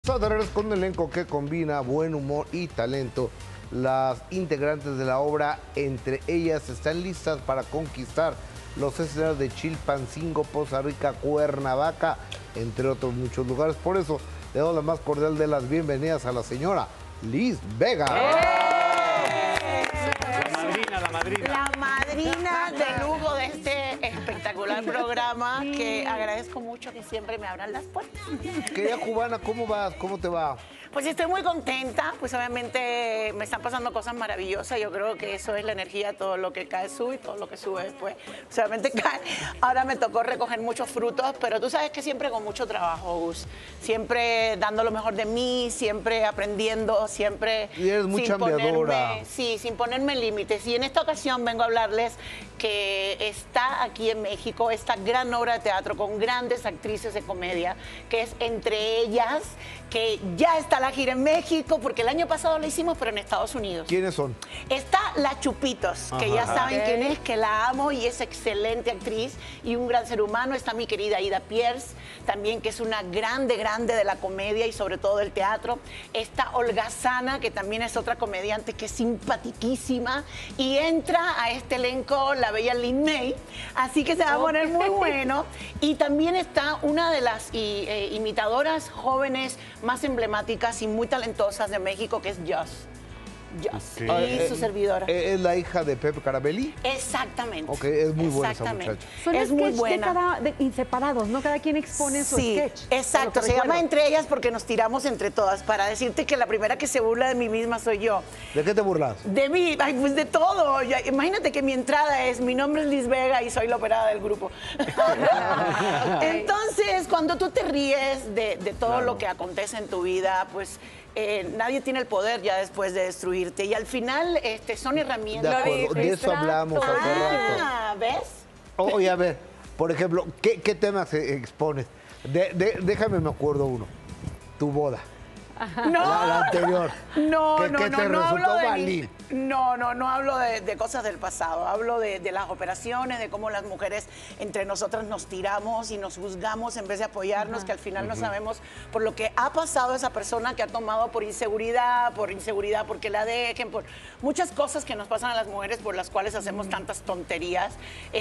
Regresamos con un elenco que combina buen humor y talento. Las integrantes de la obra, entre ellas, están listas para conquistar los escenarios de Chilpancingo, Poza Rica, Cuernavaca, entre otros muchos lugares. Por eso, le doy la más cordial de las bienvenidas a la señora Liz Vega. La madrina de lujo de este espectacular programa que agradezco mucho que siempre me abran las puertas. Querida cubana, ¿cómo vas? ¿Cómo te va? Pues estoy muy contenta, pues obviamente me están pasando cosas maravillosas. Yo creo que eso es la energía, todo lo que cae sube y todo lo que sube después solamente cae. Ahora me tocó recoger muchos frutos, pero tú sabes que siempre con mucho trabajo, Gus. Siempre dando lo mejor de mí, siempre aprendiendo, siempre Y eres muy chambeadora. Sí, sin ponerme límites. Y en esta ocasión vengo a hablarles que está aquí en México esta gran obra de teatro con grandes actrices de comedia, que es Entre Ellas, que ya está la gira en México, porque el año pasado la hicimos, pero en Estados Unidos. ¿Quiénes son? Está La Chupitos, que ya saben quién es, que la amo y es excelente actriz y un gran ser humano. Está mi querida Ida Pierce, también, que es una grande de la comedia y sobre todo del teatro. Está Holgazana, que también es otra comediante que es simpatiquísima. Y entra a este elenco la bella Lin May, así que se va a poner muy bueno. Y también está una de las imitadoras jóvenes más emblemáticas y muy talentosas de México, que es Joss. Y su servidora. ¿Es la hija de Pepe Carabelli? Exactamente. Ok, es muy buena esa muchacha. Son es muy buena. Inseparados, ¿no? Cada quien expone su sketch. Exacto, se llama Entre Ellas porque nos tiramos entre todas. Para decirte que la primera que se burla de mí misma soy yo. ¿De qué te burlas? De mí, ay, pues de todo. Imagínate que mi entrada es, mi nombre es Liz Vega y soy la operada del grupo. Entonces, cuando tú te ríes de todo lo que acontece en tu vida, pues nadie tiene el poder ya después de destruirte. Y al final son herramientas. De acuerdo, de eso hablamos hace rato. ¿Ves? Oye, a ver, por ejemplo, ¿qué temas expones? Déjame, me acuerdo uno. Tu boda. No, la anterior. No, ¿Qué te resultó hablo de valir? No hablo de cosas del pasado. Hablo de las operaciones, de cómo las mujeres entre nosotras nos tiramos y nos juzgamos en vez de apoyarnos, que al final no sabemos por lo que ha pasado esa persona que ha tomado por inseguridad porque la dejen, por muchas cosas que nos pasan a las mujeres por las cuales hacemos tantas tonterías.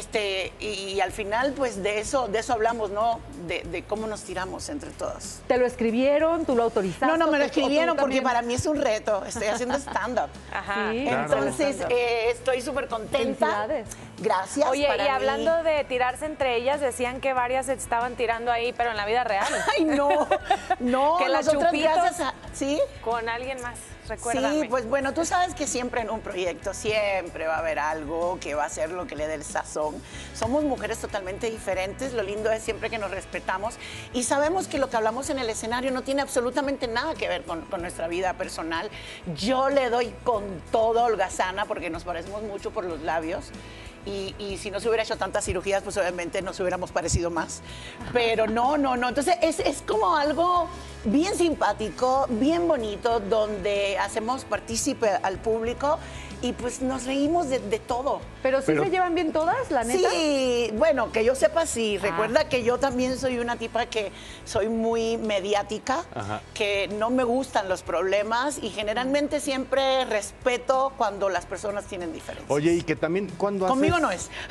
Y al final, pues de eso hablamos, ¿no? De cómo nos tiramos entre todas. ¿Te lo escribieron? ¿Tú lo autorizaste? No, me lo escribieron porque para mí es un reto. Estoy haciendo stand-up. Ajá. Sí, entonces, estoy súper contenta. Felicidades. Gracias. Oye, para y mí. hablando de tirarse entre ellas, decían que varias se estaban tirando ahí, pero en la vida real. Ay, no. Que la nosotras Chupitos gracias a... ¿Sí? Con alguien más, recuérdame. Sí, pues bueno, tú sabes que siempre en un proyecto siempre va a haber algo que va a ser lo que le dé el sazón. Somos mujeres totalmente diferentes, lo lindo es siempre que nos respetamos y sabemos que lo que hablamos en el escenario no tiene absolutamente nada que ver con nuestra vida personal. Yo le doy con todo a Holgazana porque nos parecemos mucho por los labios. Y si no se hubiera hecho tantas cirugías, pues obviamente nos hubiéramos parecido más. Pero no. Entonces es como algo bien simpático, bien bonito, donde hacemos partícipe al público y pues nos reímos de todo. ¿Pero sí se llevan bien todas, la neta? Sí, bueno, que yo sepa sí. Recuerda que yo también soy una tipa que soy muy mediática, que no me gustan los problemas y generalmente siempre respeto cuando las personas tienen diferencias. Oye, y que también cuando haces... Conmigo no es.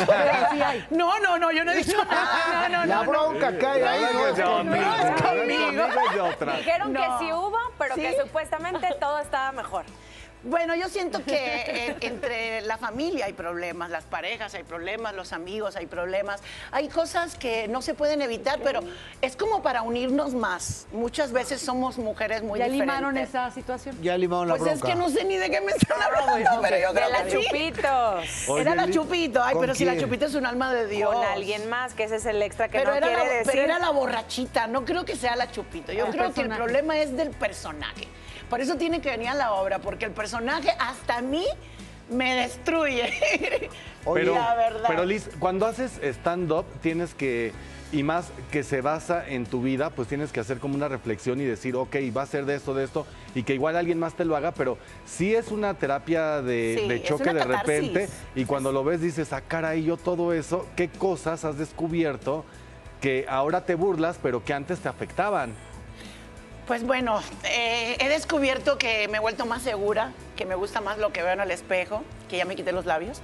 No, yo no he dicho nada. No. La bronca que hay ahí no es conmigo. No es conmigo. Es de otra. Dijeron que No. sí hubo, pero ¿Sí? que supuestamente todo estaba mejor. Bueno, yo siento que entre la familia hay problemas, las parejas hay problemas, los amigos hay problemas. Hay cosas que no se pueden evitar, pero es como para unirnos más. Muchas veces somos mujeres muy ¿Ya diferentes. limaron esa situación? Ya limaron la Pues bronca. es que no sé ni de qué me están hablando, pero yo De creo la que sí. Chupitos. Oye, Era la Liz, Chupito. Ay, ¿con pero si la quién? Chupito es un alma de Dios. Con alguien más, que ese es el extra que Pero, no era quiere la, decir. pero era la borrachita, no creo que sea la Chupito. Yo El creo que el personaje. problema es del personaje. Por eso tiene que venir a la obra, porque el personaje hasta a mí me destruye. Oye, la verdad. Pero Liz, cuando haces stand-up tienes que, y más que se basa en tu vida, pues tienes que hacer como una reflexión y decir, ok, va a ser de esto, y que igual alguien más te lo haga, pero sí es una terapia Sí, de es choque una de repente, catarsis. y cuando lo ves dices, ah, caray, yo todo eso, ¿qué cosas has descubierto que ahora te burlas, pero que antes te afectaban? Pues bueno, he descubierto que me he vuelto más segura, que me gusta más lo que veo en el espejo, que ya me quité los labios.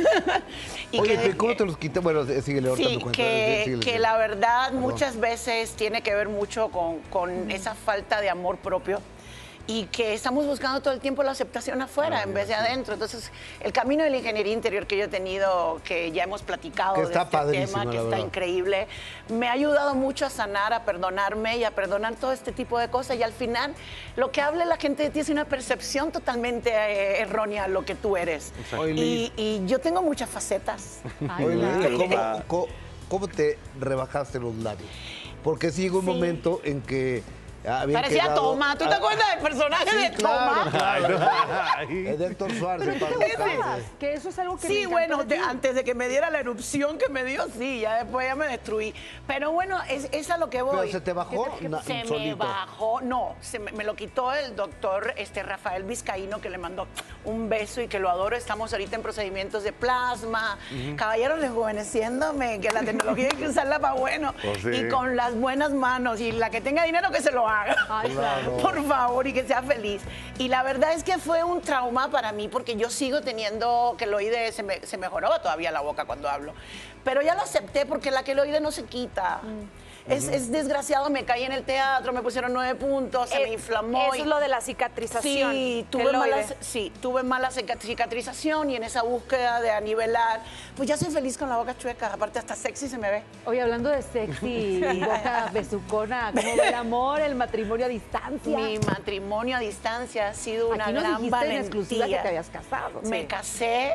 Oye, ¿cómo te los quité? Bueno, síguele ahorita Sí, tu cuenta. que la verdad muchas veces tiene que ver mucho con esa falta de amor propio y que estamos buscando todo el tiempo la aceptación afuera en vez de adentro. Entonces, el camino de la ingeniería interior que yo he tenido, que ya hemos platicado Que de está este padrísimo, tema, que la está verdad. increíble, me ha ayudado mucho a sanar, a perdonarme y a perdonar todo este tipo de cosas. Y al final, lo que hable la gente de ti es una percepción totalmente errónea a lo que tú eres. Oye, Liz. Y yo tengo muchas facetas. Ay, Oye, claro. Lupita, ¿cómo te rebajaste los labios? Porque sí llegó un momento en que habían Parecía quedado- Toma. ¿Tú te acuerdas del personaje de Claro, Toma? claro. Ay. Es de Héctor Suárez. Pero para ¿qué te buscarse. acuerdas? Que eso es algo que me Sí, encanta bueno, de ti. antes de que me diera la erupción que me dio, sí, ya después ya me destruí. Pero bueno, es a lo que voy. ¿Pero se te bajó? Se me Solito. bajó, no, me lo quitó el doctor Rafael Vizcaíno, que le mandó un beso y que lo adoro. Estamos ahorita en procedimientos de plasma. Caballeros, rejuveneciéndome, que la tecnología hay que usarla para bueno. Pues sí. Y con las buenas manos. Y la que tenga dinero, que se lo haga. Ay, claro. Por favor, y que sea feliz. Y la verdad es que fue un trauma para mí porque yo sigo teniendo queloide, se me joraba todavía la boca cuando hablo. Pero ya lo acepté porque la queloide no se quita. Es desgraciado, me caí en el teatro, me pusieron 9 puntos, se me inflamó. Eso es lo de la cicatrización. Sí, queloide. tuve mala cicatrización y en esa búsqueda de anivelar, pues ya soy feliz con la boca chueca, aparte hasta sexy se me ve. Oye, hablando de sexy y boca besucona, ¿cómo va el amor, el matrimonio a distancia? Mi matrimonio a distancia ha sido una Aquí nos gran dijiste valentía. en exclusiva que te habías casado. Me casé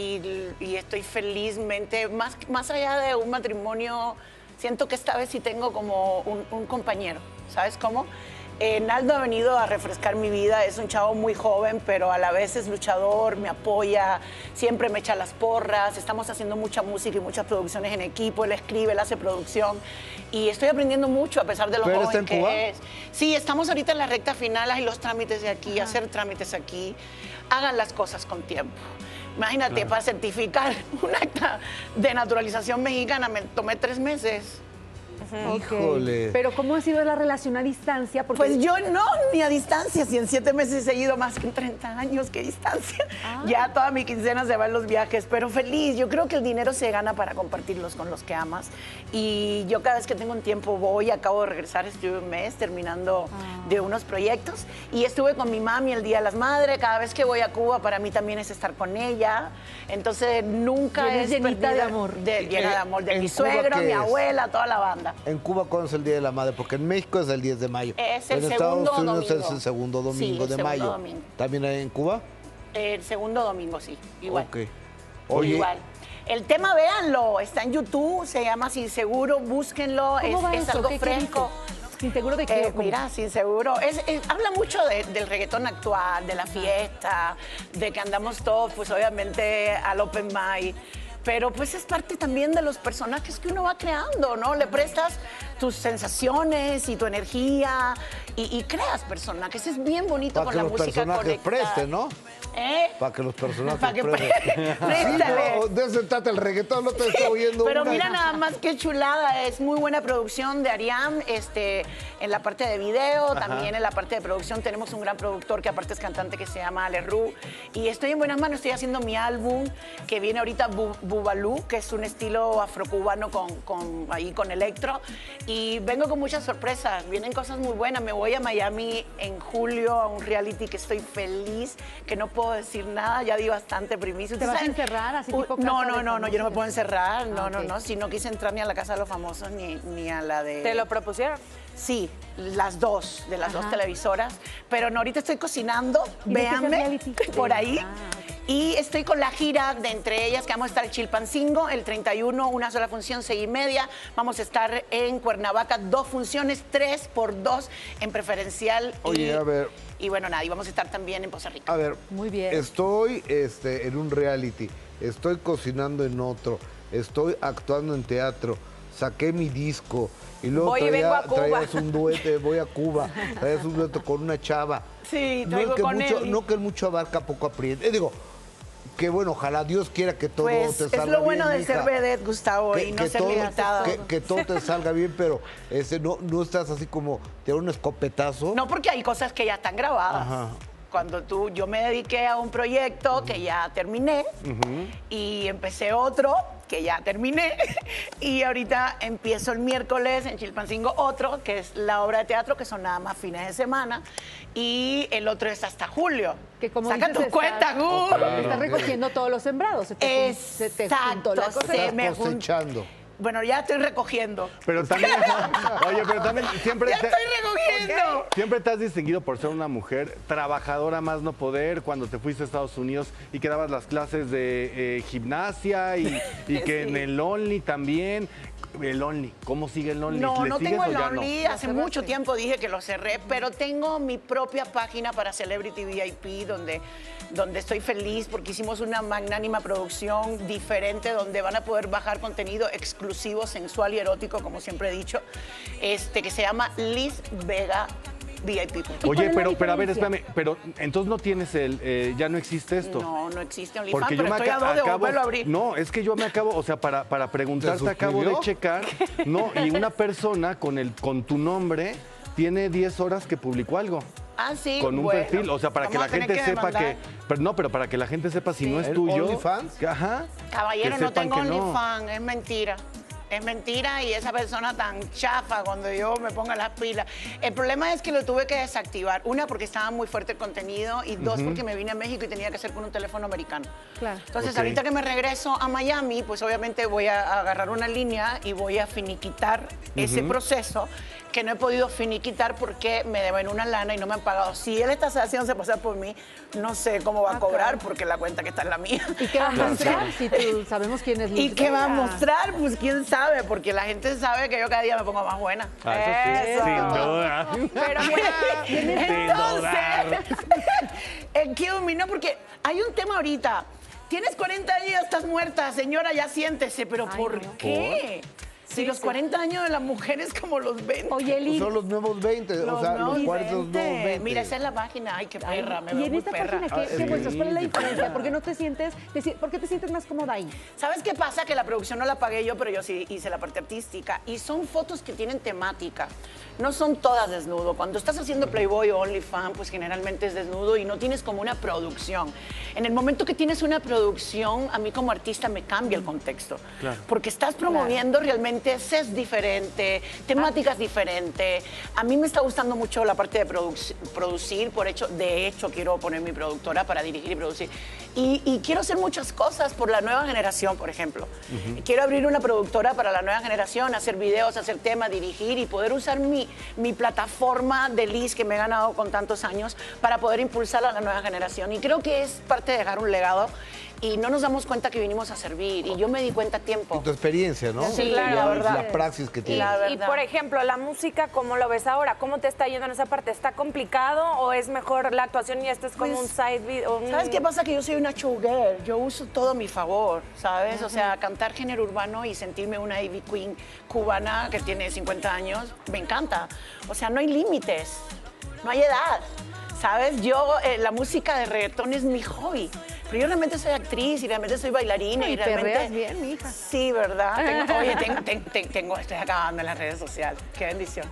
y estoy felizmente, más allá de un matrimonio, siento que esta vez sí tengo como un compañero, ¿sabes cómo? Naldo ha venido a refrescar mi vida, es un chavo muy joven, pero a la vez es luchador, me apoya, siempre me echa las porras, estamos haciendo mucha música y muchas producciones en equipo, él escribe, él hace producción y estoy aprendiendo mucho a pesar de lo ¿Pero él joven está en Cuba? que es. Sí, estamos ahorita en la recta final, hay los trámites de aquí, hacer trámites aquí, hagan las cosas con tiempo. Imagínate, para certificar un acta de naturalización mexicana me tomé 3 meses. Ok. Híjole. Pero ¿cómo ha sido la relación a distancia? Porque Pues yo no, ni a distancia, si en 7 meses he ido más que en 30 años, ¿qué distancia? Ya toda mi quincena se va en los viajes, pero feliz. Yo creo que el dinero se gana para compartirlos con los que amas. Y yo cada vez que tengo un tiempo voy, acabo de regresar, estuve un mes terminando de unos proyectos. Y estuve con mi mami el Día de las Madres, cada vez que voy a Cuba para mí también es estar con ella. Entonces nunca Vienes es llenita de perdida- amor. llena de amor, de ¿En mi Cuba suegro, qué mi es? abuela, toda la banda. En Cuba, ¿cuándo es el Día de la Madre? Porque en México es el 10 de mayo. Es el en segundo Estados Unidos domingo. es el segundo Sí, domingo el de segundo mayo. domingo. ¿También hay en Cuba? El segundo domingo, sí, igual. Ok. Oye, Igual. El tema, véanlo, está en YouTube, se llama Sin Seguro, búsquenlo, ¿cómo va es eso? algo ¿Qué fresco. dice? Sin seguro de qué. ¿Cómo? Mira, Sin Seguro, habla mucho del reggaetón actual, de la fiesta, de que andamos todos, pues obviamente al open mic. Pero pues es parte también de los personajes que uno va creando, ¿no? Le prestas tus sensaciones y tu energía y creas personajes. Es bien bonito para con que la los música personajes conectada. presten, ¿no? ¿Eh? Para que los personajes Para que presten. préstale. Sí, no, de eso se trata el reggaetón, no te estoy oyendo. Pero una- mira nada más qué chulada, es muy buena producción de Ariam, en la parte de video, también en la parte de producción tenemos un gran productor que aparte es cantante que se llama Ale Ru, y estoy en buenas manos, estoy haciendo mi álbum que viene ahorita Bubalú, que es un estilo afrocubano con electro, y vengo con muchas sorpresas, vienen cosas muy buenas, me voy a Miami en julio a un reality que estoy feliz, que no puedo decir nada, ya di bastante primicia. ¿Te vas a ¿Saben? encerrar así Uy, tipo no, Casa no, de no, no, yo no me Famosos? puedo encerrar, no, Ah, no, ok. no, si no quise entrar ni a la Casa de los Famosos ni a la de... ¿Te lo propusieron? Sí, las dos, de las dos Ajá. televisoras, pero no, ahorita estoy cocinando, ¿Y de qué es el véanme, reality? por ahí. Ah, ok. Y estoy con la gira de entre ellas, que vamos a estar en Chilpancingo, el 31, una sola función, 6:30. Vamos a estar en Cuernavaca, 2 funciones, 3 por 2 en preferencial. Oye, a ver. Y bueno, nada, y vamos a estar también en Poza Rica. A ver, Muy bien. Estoy en un reality, estoy cocinando en otro, estoy actuando en teatro, saqué mi disco y luego Voy y vengo a Cuba. traías un dueto, voy a Cuba, traías un dueto con una chava. Sí, No traigo es que con mucho, él. no que el mucho abarca, poco aprieta. Digo, que bueno, ojalá Dios quiera que todo Pues te es salga lo bueno bien, de ser hija. vedette, Gustavo, y no ser todo, limitado. que todo te salga bien, pero no estás así como de un escopetazo. No, porque hay cosas que ya están grabadas. Ajá. Cuando yo me dediqué a un proyecto que ya terminé y empecé otro que ya terminé y ahorita empiezo el miércoles en Chilpancingo otro, que es la obra de teatro, que son nada más fines de semana, y el otro es hasta julio. Que como Saca dices, tu cuenta, Gu. Estás recogiendo todos los sembrados. Se te juntó la Exacto, cosa. se Estás me juntó. cosechando. Bueno, ya estoy recogiendo. Pero también, oye, pero también siempre ¡Ya estoy recogiendo! siempre te has distinguido por ser una mujer trabajadora más no poder cuando te fuiste a Estados Unidos y que dabas las clases de gimnasia y que en el Only también. El Only, ¿cómo sigue el Only? No, ¿Le no sigues tengo o el ya no? Only. Hace mucho tiempo dije que lo cerré, pero tengo mi propia página para Celebrity VIP donde estoy feliz porque hicimos una magnánima producción diferente donde van a poder bajar contenido exclusivo, sensual y erótico, como siempre he dicho, que se llama Liz Vega VIP. Oye, cuál es la pero a ver, diferencia? espérame, pero entonces no tienes ya no existe esto. No, no existe OnlyFans, Porque pero yo me estoy a dos de volverlo a abrir. No, es que yo me acabo, o sea, para preguntarte, ¿Te acabo de suscribió? checar, no, y una persona con tu nombre tiene 10 horas que publicó algo. Ah, sí, Con un bueno, perfil, o sea, para que vamos la a tener gente sepa demandar. pero para que la gente sepa si no es ¿El tuyo. OnlyFans? Ajá. Caballero, que no sepan tengo que no. OnlyFans, es mentira. Es mentira y esa persona tan chafa cuando yo me ponga las pilas. El problema es que lo tuve que desactivar. Una, porque estaba muy fuerte el contenido y dos, porque me vine a México y tenía que hacer con un teléfono americano. Claro. Entonces, Ok. ahorita que me regreso a Miami, pues obviamente voy a agarrar una línea y voy a finiquitar ese proceso que no he podido finiquitar porque me deben una lana y no me han pagado. Si él está haciéndose pasar por mí, no sé cómo va a cobrar porque la cuenta que está es la mía. ¿Y qué va a mostrar si tú sabemos quién es Liz ¿Y qué va a Vega? mostrar? Pues quién sabe, porque la gente sabe que yo cada día me pongo más buena. Ah, eso sí, Eso. sin duda. Pero bueno, Entonces, kill me, no, porque hay un tema ahorita. Tienes 40 años y ya estás muerta, señora, ya siéntese. ¿Pero Ay, por no. qué? Si los 40 años de las mujeres como los 20. Oye, Liz, Son los nuevos 20, o sea, los 40 son los nuevos 20. Mira, esa es la página. Ay, qué perra, me y veo en muy esta perra. página, ¿qué sí. muestras? ¿Cuál es la diferencia? ¿Por qué no te sientes, por qué te sientes más cómoda ahí? ¿Sabes qué pasa? Que la producción no la pagué yo, pero yo sí hice la parte artística. Y son fotos que tienen temática. No son todas desnudo. Cuando estás haciendo Playboy o OnlyFans, pues generalmente es desnudo y no tienes como una producción. En el momento que tienes una producción, a mí como artista me cambia el contexto. Claro. Porque estás promoviendo realmente ses diferente, temáticas diferentes. A mí me está gustando mucho la parte de producir, de hecho quiero poner mi productora para dirigir y producir. Y quiero hacer muchas cosas por la nueva generación, por ejemplo. Quiero abrir una productora para la nueva generación, hacer videos, hacer temas, dirigir y poder usar mi plataforma de Liz que me he ganado con tantos años para poder impulsar a la nueva generación. Y creo que es parte de dejar un legado y no nos damos cuenta que vinimos a servir. Y yo me di cuenta a tiempo. Tu experiencia, ¿no? Sí, claro, la Y verdad. la praxis que Y, tienes. La y, verdad. por ejemplo, la música, ¿cómo lo ves ahora? ¿Cómo te está yendo en esa parte? ¿Está complicado o es mejor la actuación y esto es como Pues, un side video? ¿Sabes qué pasa? Que yo soy una showgirl, yo uso todo a mi favor, ¿sabes? O sea, cantar género urbano y sentirme una Ivy Queen cubana que tiene 50 años, me encanta. O sea, no hay límites, no hay edad, ¿sabes? Yo, la música de reggaetón es mi hobby, pero yo realmente soy actriz y realmente soy bailarina Y y realmente... perreas bien, mija. Sí, ¿verdad? Estoy acabando en las redes sociales, qué bendición.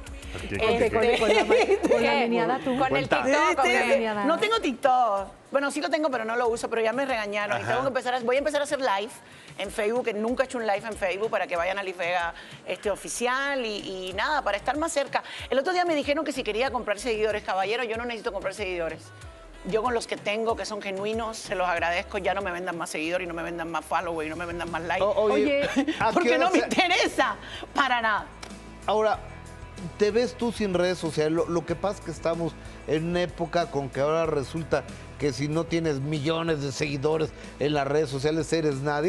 Con la meneada tú. Con el Cuenta. TikTok, ¿o qué? meneada. No tengo TikTok. Bueno, sí lo tengo, pero no lo uso, pero ya me regañaron. Y tengo que voy a empezar a hacer live en Facebook, que nunca he hecho un live en Facebook, para que vayan a Liz Vega oficial y nada, para estar más cerca. El otro día me dijeron que si quería comprar seguidores, caballero, yo no necesito comprar seguidores. Yo con los que tengo, que son genuinos, se los agradezco. Ya no me vendan más seguidores y no me vendan más followers y no me vendan más likes. Oye, ¿a qué Porque hora no me se- interesa para nada. Ahora, ¿te ves tú sin redes sociales? Lo que pasa es que estamos en una época con que ahora resulta que si no tienes millones de seguidores en las redes sociales eres nadie,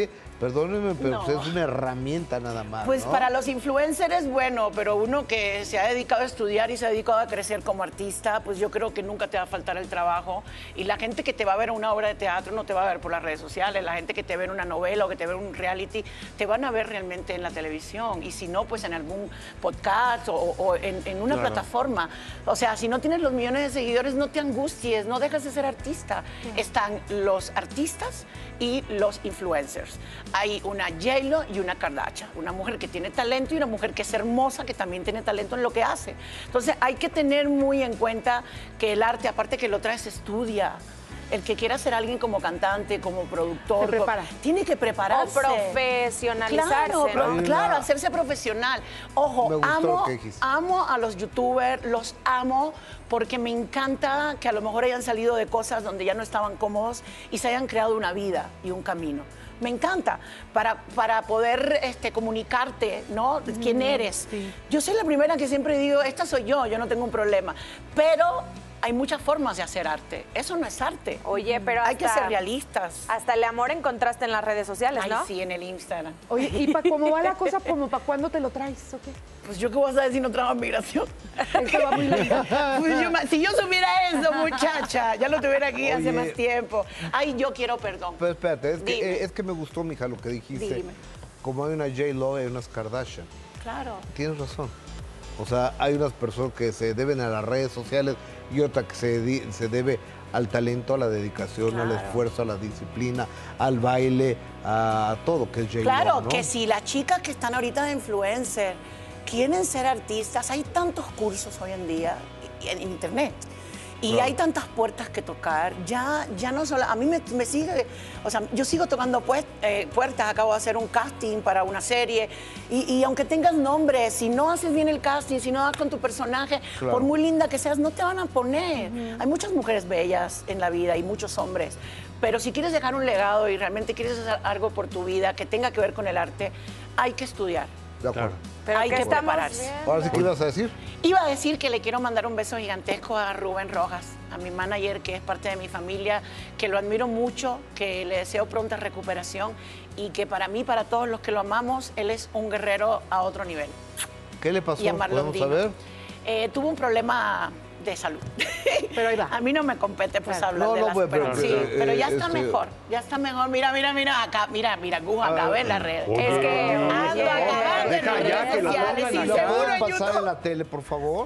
Perdónenme, pero No. pues es una herramienta nada más, Pues ¿no? para los influencers es bueno, pero uno que se ha dedicado a estudiar y se ha dedicado a crecer como artista, pues yo creo que nunca te va a faltar el trabajo. Y la gente que te va a ver en una obra de teatro no te va a ver por las redes sociales. La gente que te ve en una novela o que te ve en un reality, te van a ver realmente en la televisión. Y si no, pues en algún podcast o en una plataforma. O sea, si no tienes los millones de seguidores, no te angusties, no dejas de ser artista. Están los artistas y los influencers. Hay una J-Lo y una Kardashian, una mujer que tiene talento y una mujer que es hermosa, que también tiene talento en lo que hace. Entonces hay que tener muy en cuenta que el arte, aparte que lo traes, se estudia. El que quiera ser alguien como cantante, como productor, Se prepara. tiene que O prepararse. profesionalizarse, Claro, ¿no? claro, hacerse profesional. Ojo, Me gustó lo amo, que dijiste. amo a los youtubers, los amo porque me encanta que a lo mejor hayan salido de cosas donde ya no estaban cómodos y se hayan creado una vida y un camino. Me encanta para poder comunicarte, ¿no? ¿Quién eres? sí. Yo soy la primera que siempre digo, esta soy yo no tengo un problema. Pero hay muchas formas de hacer arte. Eso no es arte. Oye, pero Hay que hasta- ser realistas. Hasta el amor encontraste en las redes sociales, Ay, ¿no? sí, en el Instagram. Oye, ¿y cómo va la cosa? ¿Como para cuándo te lo traes o qué? Pues yo qué voy a saber si no trabajo en migración. Es que va muy lento. Pues si yo supiera eso, muchacha, ya lo tuviera aquí hace Oye. más tiempo. Ay, yo quiero perdón. Pero espérate, Dime. es que me gustó, mija, lo que dijiste. Dime. Como hay una J-Lo y unas Kardashian. Claro. Tienes razón. O sea, hay unas personas que se deben a las redes sociales y otra que se debe al talento, a la dedicación, al Claro. esfuerzo, a la disciplina, al baile, a todo, que es J-Lo, Claro, ¿no? que si las chicas que están ahorita de influencer quieren ser artistas, hay tantos cursos hoy en día en internet. Y Claro. hay tantas puertas que tocar, ya no solo, a mí me sigue, o sea, yo sigo tocando puertas, acabo de hacer un casting para una serie, y aunque tengas nombre, si no haces bien el casting, si no das con tu personaje, Claro. por muy linda que seas, no te van a poner. Hay muchas mujeres bellas en la vida y muchos hombres, pero si quieres dejar un legado y realmente quieres hacer algo por tu vida que tenga que ver con el arte, hay que estudiar. De acuerdo. Claro. Pero hay ¿qué que estamos prepararse. viendo? Ahora sí, ¿qué ibas a decir? Iba a decir que le quiero mandar un beso gigantesco a Rubén Rojas, a mi manager, que es parte de mi familia, que lo admiro mucho, que le deseo pronta recuperación y que para mí, para todos los que lo amamos, él es un guerrero a otro nivel. ¿Qué le pasó? Y a Marlon ¿Podemos Dino. saber? Tuvo un problema de salud. Pero ahí va. A mí no me compete pues Claro. hablar No, de no, las pues, pero, pero, sí, pero ya está este- mejor, ya está mejor. Mira, acá, mira, Gus, acá ves las redes. Es que, Ando oye, acabando en deja las ya redes que lo sociales, pongan sin ¿Lo acá. seguro pueden en pasar en YouTube. la tele, por favor?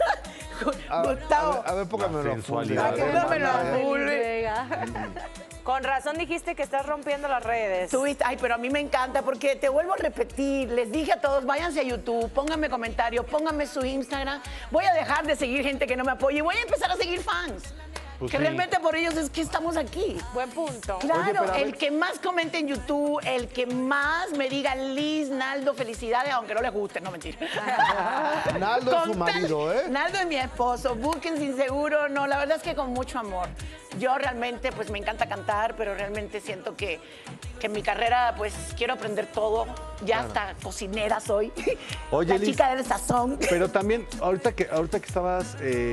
Gustavo, A ver, póngamelo La a full. sensualidad. Póngamelo a Hermana, full. Venga. Con razón dijiste que estás rompiendo las redes. Ay, pero a mí me encanta porque te vuelvo a repetir, les dije a todos, váyanse a YouTube, pónganme comentarios, pónganme su Instagram, voy a dejar de seguir gente que no me apoya y voy a empezar a seguir fans. Pues que sí. realmente por ellos es que estamos aquí. Buen punto. Claro, Oye, pero a ver- el que más comente en YouTube, el que más me diga Liz, Naldo, felicidades, aunque no les guste, no mentira. Naldo es su Con tal- marido, ¿eh? Naldo es mi esposo, busquen sin seguro, no, la verdad es que con mucho amor. Yo realmente, pues me encanta cantar, pero realmente siento que en mi carrera, pues quiero aprender todo. Ya hasta cocinera soy. Oye, la Liz, chica del sazón. Pero también, ahorita que estabas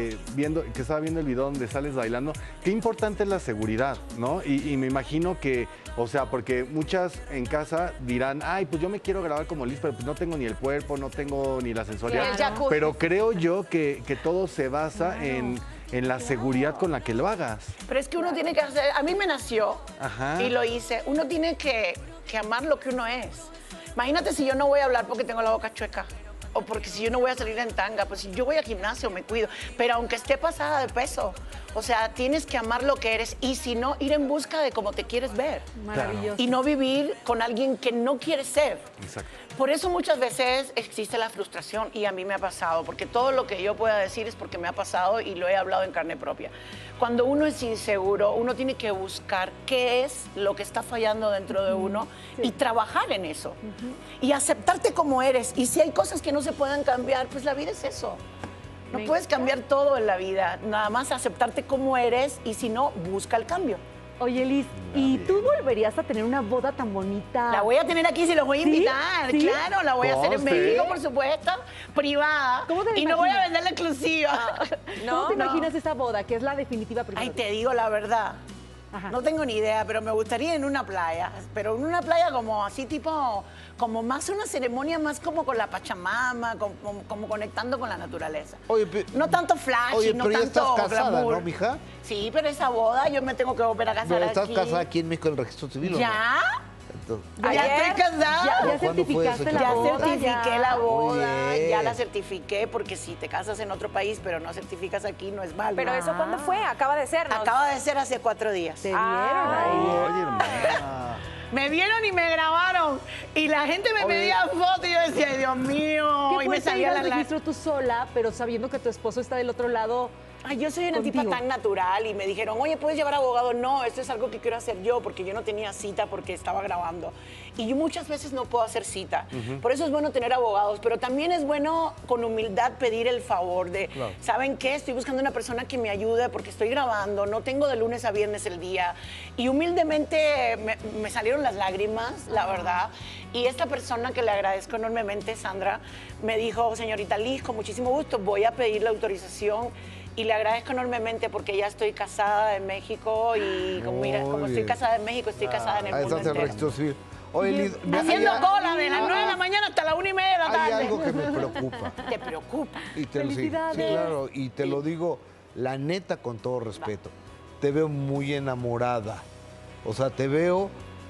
estaba viendo el video donde sales bailando, qué importante es la seguridad, ¿no? Y me imagino que, o sea, porque muchas en casa dirán, ay, pues yo me quiero grabar como Liz, pero pues no tengo ni el cuerpo, no tengo ni la sensualidad. Ni el jacuzzi. Pero creo yo que todo se basa en la seguridad con la que lo hagas. Pero es que uno tiene que hacer, a mí me nació Ajá. y lo hice. Uno tiene que amar lo que uno es. Imagínate si yo no voy a hablar porque tengo la boca chueca. O porque si yo no voy a salir en tanga, pues si yo voy al gimnasio, me cuido. Pero aunque esté pasada de peso, o sea, tienes que amar lo que eres y si no, ir en busca de cómo te quieres ver. Maravilloso. Y no vivir con alguien que no quieres ser. Exacto. Por eso muchas veces existe la frustración y a mí me ha pasado, porque todo lo que yo pueda decir es porque me ha pasado y lo he hablado en carne propia. Cuando uno es inseguro, uno tiene que buscar qué es lo que está fallando dentro de uno y trabajar en eso. Y aceptarte como eres. Y si hay cosas que no se puedan cambiar, pues la vida es eso. No puedes cambiar todo en la vida, nada más aceptarte como eres y si no, busca el cambio. Oye, Liz, ¿y tú volverías a tener una boda tan bonita? La voy a tener aquí si los voy a ¿Sí? invitar, ¿Sí? claro, la voy a hacer en Conste. México, por supuesto, privada. ¿Cómo te la y no voy a imaginas? vender la exclusiva. ¿Cómo te imaginas esa boda, que es la definitiva primera? Ay, te digo la verdad. Ajá. No tengo ni idea, pero me gustaría en una playa. Pero en una playa como así tipo, como más una ceremonia más como con la Pachamama, como conectando con la naturaleza. Oye, no tanto flash, oye, no pero ya estás tanto casada, glamour. ¿no, mija? Sí, pero esa boda yo me tengo que volver a casar Pero estás aquí. casada aquí en México en el registro civil, ¿o no? ¿Ya? Entonces, ¿Ya estoy casada? Ya ¿Cuándo fue certificaste eso, la Ya boda. certifiqué la boda, Muy bien. ya la certifiqué, porque si te casas en otro país pero no certificas aquí, no es válido. Pero eso, ¿cuándo fue? Acaba de ser, ¿no? Acaba de ser hace 4 días. Te vieron ahí. Oye, hermana. Me vieron y me grabaron. Y la gente me pedía fotos y yo decía, ay, Dios mío. ¿Qué Y me fuiste a ir salía al la registro tú sola, pero sabiendo que tu esposo está del otro lado? Ay, yo soy una Contigo. tipa tan natural y me dijeron, oye, ¿puedes llevar abogado? No, esto es algo que quiero hacer yo porque yo no tenía cita porque estaba grabando. Y yo muchas veces no puedo hacer cita. Por eso es bueno tener abogados, pero también es bueno con humildad pedir el favor de, Claro. ¿saben qué? Estoy buscando una persona que me ayude porque estoy grabando, no tengo de lunes a viernes el día. Y humildemente me salieron las lágrimas, la verdad. Y esta persona que le agradezco enormemente, Sandra, me dijo, señorita Liz, con muchísimo gusto voy a pedir la autorización. Y le agradezco enormemente porque ya estoy casada en México y como, mira, Muy como estoy bien. casada en México, estoy casada en el Ahí mundo estás en el entero. registro civil. Oye, Liz, Haciendo hay- cola de las 9 de la mañana hasta las 1:30 de la hay tarde. algo que me preocupa. Te preocupa. Y te, sí, sí, Felicidades. claro, y te lo digo, la neta, con todo respeto. Te veo muy enamorada. O sea, te veo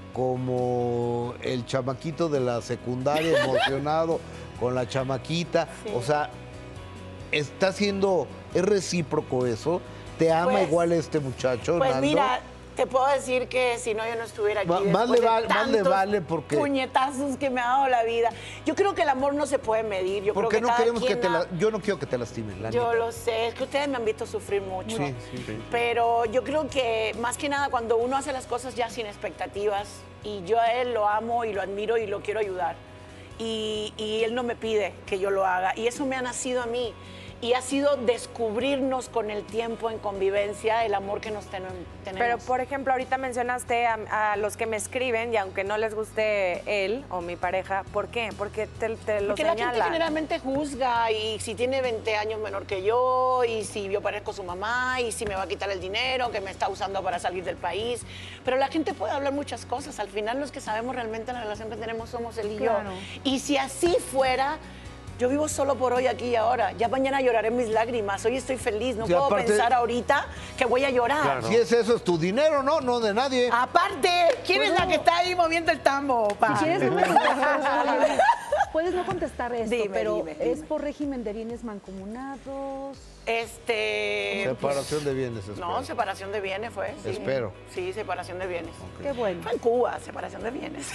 como el chamaquito de la secundaria emocionado con la chamaquita. O sea, está siendo, es recíproco eso. Te ama Pues- igual este muchacho, Pues Naldo. mira, te puedo decir que si no yo no estuviera aquí. Más después le de vale- más le tantos vale porque- puñetazos que me ha dado la vida. Yo creo que el amor no se puede medir. Yo Porque creo que no cada queremos que quien te ha- yo no quiero que te lastimen, la Yo neta. lo sé, es que ustedes me han visto sufrir mucho. Sí, sí. Pero yo creo que más que nada cuando uno hace las cosas ya sin expectativas y yo a él lo amo y lo admiro y lo quiero ayudar. Y él no me pide que yo lo haga y eso me ha nacido a mí. Y ha sido descubrirnos con el tiempo en convivencia el amor que nos tenemos. Pero, por ejemplo, ahorita mencionaste a los que me escriben y aunque no les guste él o mi pareja, ¿por qué? Porque te lo Porque la gente señalan. generalmente juzga y si tiene 20 años menor que yo y si yo parezco su mamá y si me va a quitar el dinero que me está usando para salir del país. Pero la gente puede hablar muchas cosas. Al final los que sabemos realmente la relación que tenemos somos él y Claro. yo. Y si así fuera... Yo vivo solo por hoy, aquí y ahora. Ya mañana lloraré mis lágrimas. Hoy estoy feliz. No Sí, puedo aparte- pensar ahorita que voy a llorar. Claro. Si es eso, es tu dinero, ¿no? No de nadie. Aparte, ¿quién es la que está ahí moviendo el tambo? Pa? Si quieres no contestar, puedes no contestar esto, Dime, pero dime. ¿es por régimen de bienes mancomunados? Separación de bienes, espero. No, separación de bienes fue. Sí. Espero. Sí, separación de bienes. Qué bueno. Fue en Cuba, separación de bienes.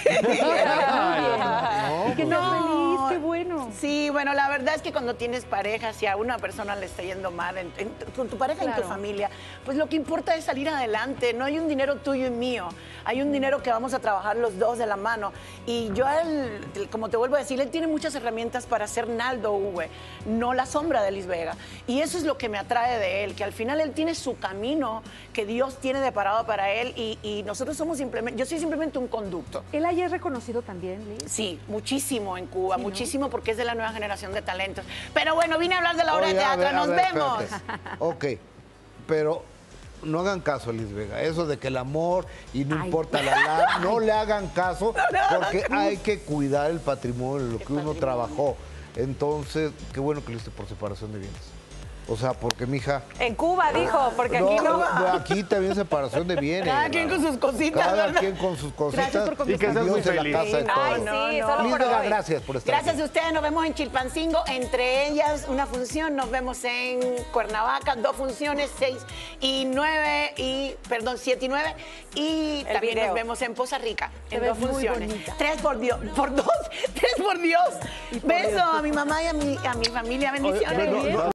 Y que seas No. feliz, qué bueno. Sí, bueno, la verdad es que cuando tienes pareja, si a una persona le está yendo mal, con tu pareja y en Claro. tu familia, pues lo que importa es salir adelante. No hay un dinero tuyo y mío. Hay un dinero que vamos a trabajar los dos de la mano. Y yo, a él, como te vuelvo a decir, él tiene muchas herramientas para ser Naldo Uwe, no la sombra de Liz Vega. Y eso es lo que me atrae de él, que al final él tiene su camino que Dios tiene deparado para él y nosotros somos simplemente, yo soy simplemente un conducto. Él ayer es reconocido también, Liz. Sí, muchísimo en Cuba, Sí, ¿no? muchísimo porque es de la nueva generación de talentos. Pero bueno, vine a hablar de la obra de Oye, a teatro, ver, a nos ver, vemos. espérate. Ok, pero no hagan caso a Liz Vega. Eso de que el amor y no Ay. importa no le hagan caso porque hay que cuidar el patrimonio, lo que uno trabajó. Entonces, qué bueno que lo hice por separación de bienes. O sea, porque mija... En Cuba, dijo, porque aquí no. Aquí también separación de bienes. Cada quien con sus cositas, Cada ¿verdad? quien con sus cositas. Gracias por Y que seas muy Dios en la feliz. casa de Ay, todos. sí, no, solo Liz por Vega, hoy. gracias por estar Gracias aquí. a ustedes, nos vemos en Chilpancingo, entre ellas una función, nos vemos en Cuernavaca, 2 funciones, 7 y 9, y también video. nos vemos en Poza Rica, Te en ves 2 muy funciones. bonita. 3 por Dios, por 2, 3 por Dios. Beso a mi mamá y a mi familia, bendiciones. Oye, no,